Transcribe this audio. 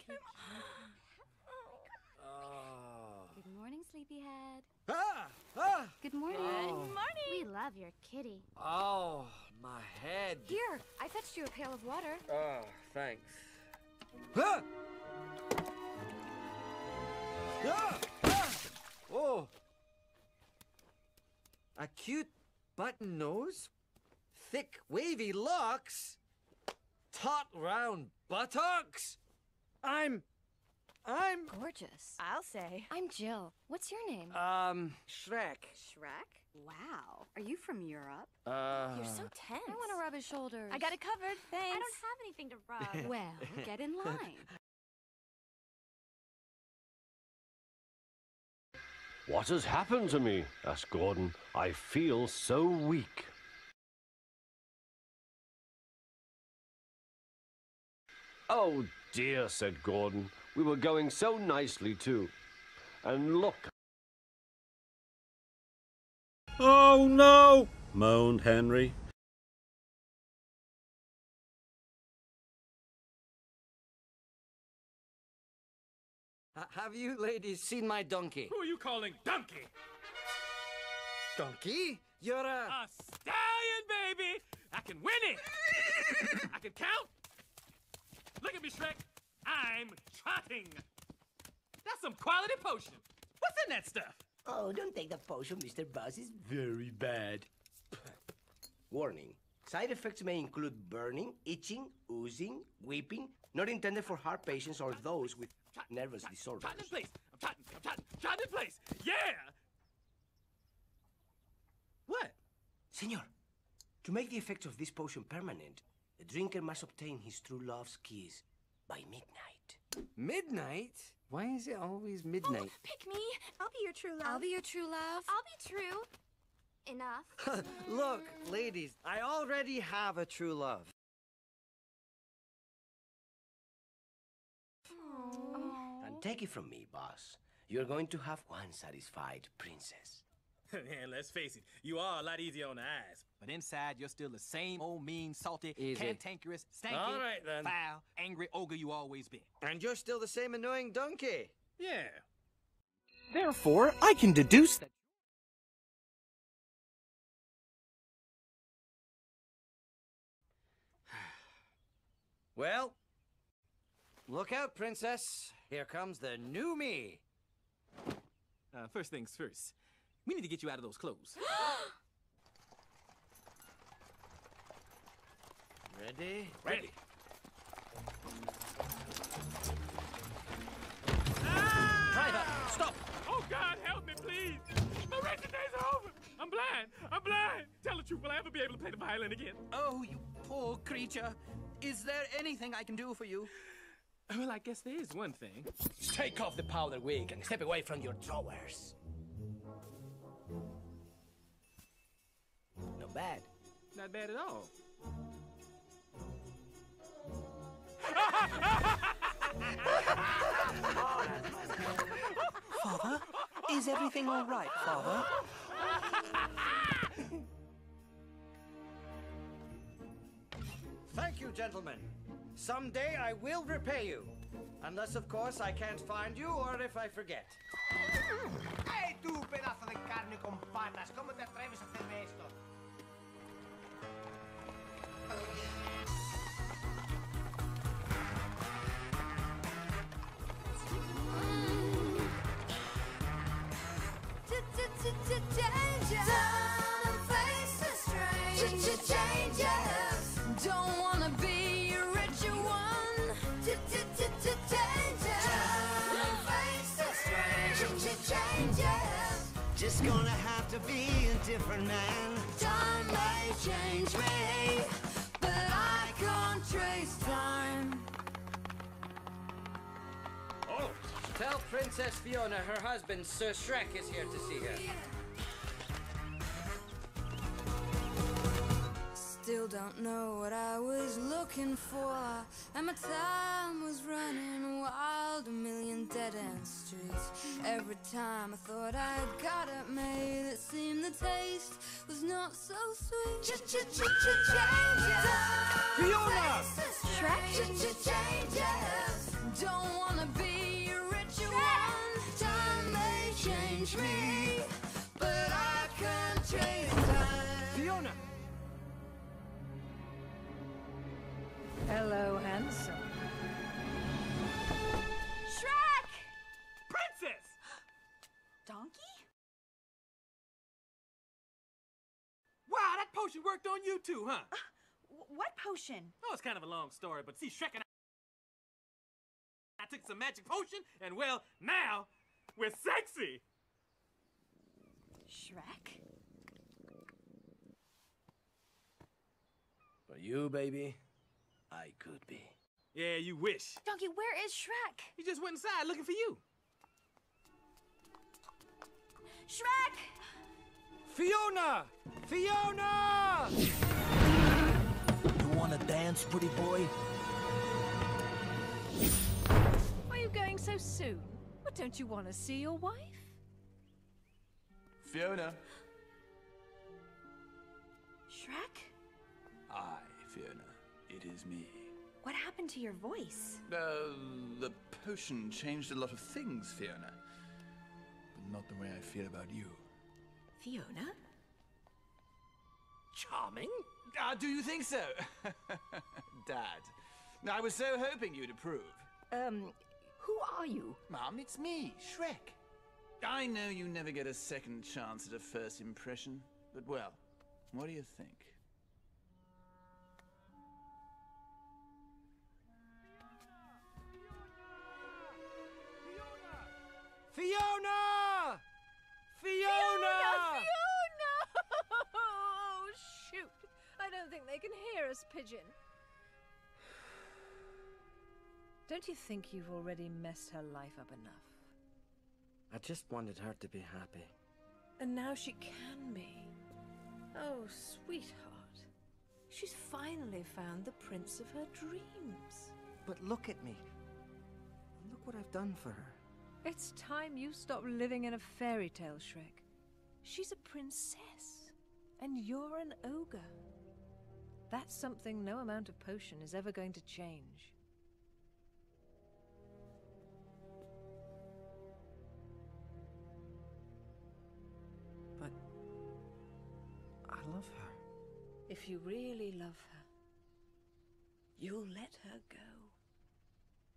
Good morning, sleepyhead. Ah! Good morning. Oh. Good morning. We love your kitty. Oh, my head. Here, I fetched you a pail of water. Oh, thanks. Ah! Ah! Ah! Oh. A cute button nose, thick wavy locks, taut round buttocks. I'm Gorgeous. I'll say. I'm Jill. What's your name? Shrek. Shrek? Wow. Are you from Europe? You're so tense. I want to rub his shoulders. I got it covered, thanks. I don't have anything to rub. Well, get in line. What has happened to me? Asked Gordon. I feel so weak. Oh dear, said Gordon. We were going so nicely too. And look. Oh no, moaned Henry. Have you ladies seen my donkey? Who are you calling donkey? Donkey? You're A stallion, baby! I can win it! I can count! Look at me, Shrek! I'm trotting! That's some quality potion! What's in that stuff? Oh, don't take the potion, Mr. Buzz. It's very bad. Warning. Side effects may include burning, itching, oozing, weeping, not intended for heart patients or those with nervous disorders. Trotting in place! I'm trotting in place! Yeah! What? Senor, to make the effects of this potion permanent, the drinker must obtain his true love's kiss by midnight. Midnight? Why is it always midnight? Oh, pick me. I'll be your true love. I'll be your true love. I'll be true. Enough. Look, ladies, I already have a true love. And take it from me, boss. You're going to have one satisfied princess. Man, let's face it, you are a lot easier on the eyes. But inside, you're still the same old mean, salty, Easy. cantankerous, stanky, All right, then. foul, angry ogre you always been. And you're still the same annoying donkey. Yeah. Therefore, I can deduce that. Well, look out, princess. Here comes the new me. First things first. We need to get you out of those clothes. Ready? Ready. Driver, stop! Oh, God, help me, please. My wretched days are over. I'm blind. I'm blind. Tell the truth, will I ever be able to play the violin again? Oh, you poor creature. Is there anything I can do for you? Well, I guess there is one thing. Take off the powder wig and step away from your drawers. Not bad. Not bad at all. Father? Is everything all right, Father? Thank you, gentlemen. Someday I will repay you. Unless, of course, I can't find you or if I forget. ¡Hey, tú, pedazo de carne con patas! ¿Cómo te atreves a hacerme esto? Don't wanna be a richer one. Just gonna have to be a different man. Time may change me, but I can't trace time. Oh, tell Princess Fiona her husband, Sir Shrek, is here to see her. Still don't know what I was looking for, and my time was running wild, a million dead-end streets. Every time I thought I'd got it made, it seemed the taste was not so sweet. Fiona! Shrek? Don't change me, but I can't change time. Fiona! Hello, handsome. Shrek! Princess! Donkey? Wow, that potion worked on you too, huh? What potion? Oh, it's kind of a long story, but see, Shrek and I took some magic potion, and well, now we're sexy! Shrek? For you, baby, I could be. Yeah, you wish. Donkey, where is Shrek? He just went inside looking for you. Shrek! Fiona! Fiona! You wanna dance, pretty boy? Why are you going so soon? What, don't you want to see your wife? Fiona. Shrek? Aye, Fiona. It is me. What happened to your voice? The potion changed a lot of things, Fiona. But not the way I feel about you. Fiona? Charming? Do you think so? Dad. I was so hoping you'd approve. Who are you? Mom, it's me, Shrek. I know you never get a second chance at a first impression, but well, what do you think? Fiona! Fiona! Fiona! Oh, shoot. I don't think they can hear us, Pigeon. Don't you think you've already messed her life up enough? I just wanted her to be happy. And now she can be. Oh, sweetheart. She's finally found the prince of her dreams. But look at me. Look what I've done for her. It's time you stop living in a fairy tale, Shrek. She's a princess, and you're an ogre. That's something no amount of potion is ever going to change. But I love her. If you really love her, you'll let her go.